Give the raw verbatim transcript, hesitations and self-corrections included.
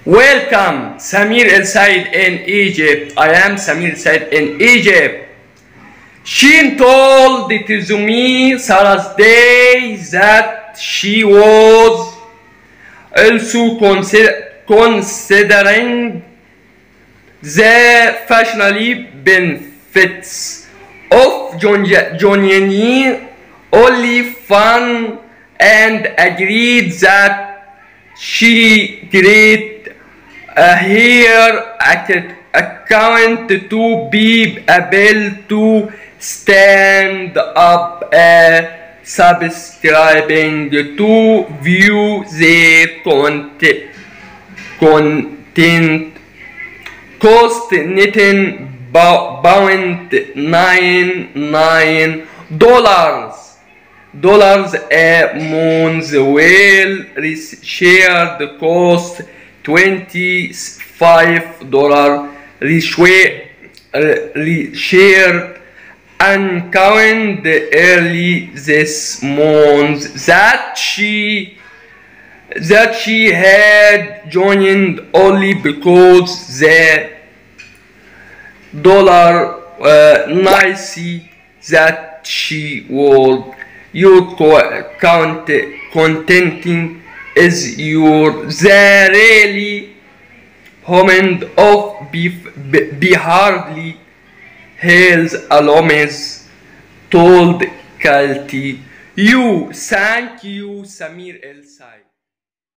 Welcome, Samir El Said in Egypt. I am Samir El Said in Egypt. She told it to me Thursday that she was also consider considering the financial benefits of joining only fun and agreed that she create uh, her account to be able to stand up uh, subscribing to view their content content cost netting bound nine nine dollars dollars a month, well shared cost twenty five dollar shared account early this month that she that she had joined only because the dollar uh, nice that she would your count contenting is your the really homend of be, be, be hardly his alums told Kalti. You thank you Samir El Said.